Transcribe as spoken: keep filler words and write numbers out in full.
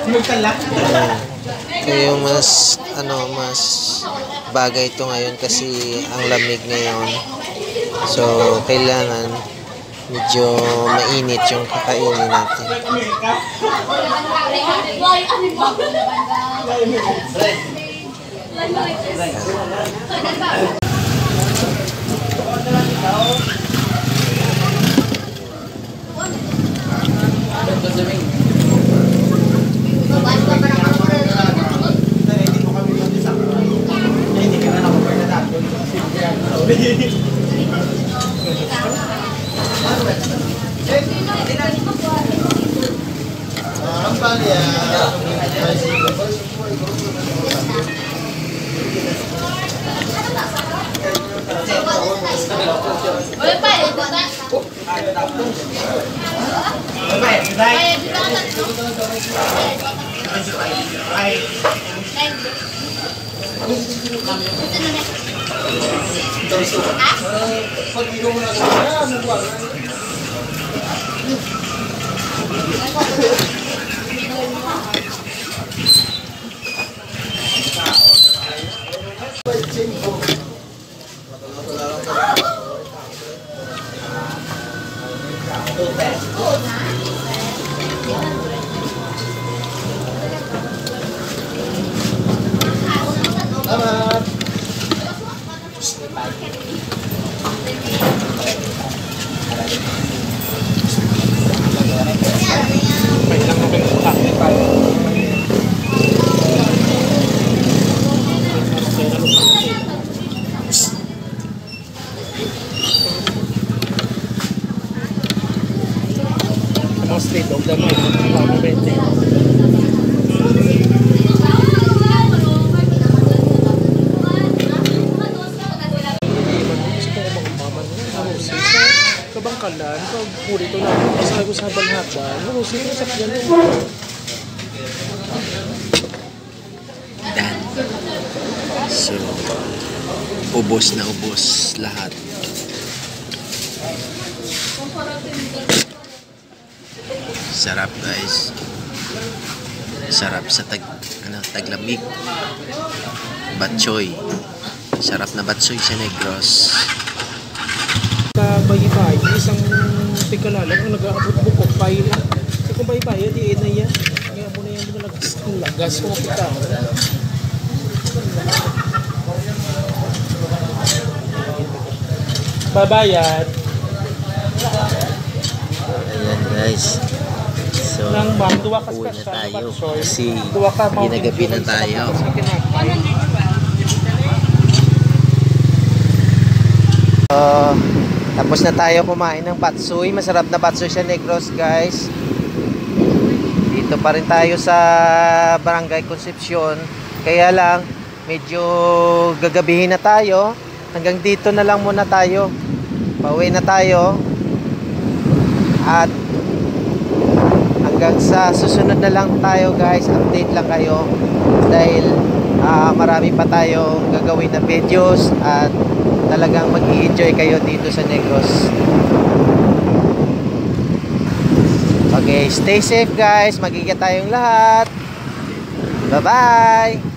Kaya mas ano mas bagay ito ngayon kasi ang lamig ngayon. So kailangan medyo mainit yung kakainin natin. State of the mind. Kabangkalan, pag puri ito lang, masahay ko sa balhaban, marusin ko sa piyan mo. Dan. So, ubos na ubos lahat. Sarap guys. Sarap sa tag ano, taglamig. Batchoy. Sarap na batchoy sa Negros. Kabayi-bayi, isang tigalalang ang nag-aabot bukok payo. Sa kung bayi-bayi, di na yan. Kaya mo na yan mga lagas. Ang lagas ko kita. Babayad. Ayan guys. So, Nang bang, duwa ka uwi na special, tayo batchoy. kasi Duwa ka, ginagabi na tayo. Uh, tapos na tayo kumain ng batsoy. Masarap na batsoy sa Negros guys. Dito pa rin tayo sa Barangay Concepcion. Kaya lang medyo gagabihin na tayo. Hanggang dito na lang muna tayo. Pauwi na tayo. At hanggang sa susunod na lang tayo guys. Update lang kayo. Dahil uh, marami pa tayong gagawin na videos. At talagang mag-i-enjoy kayo dito sa Negros. Okay, stay safe guys. Mag-ingat tayong lahat. Bye-bye.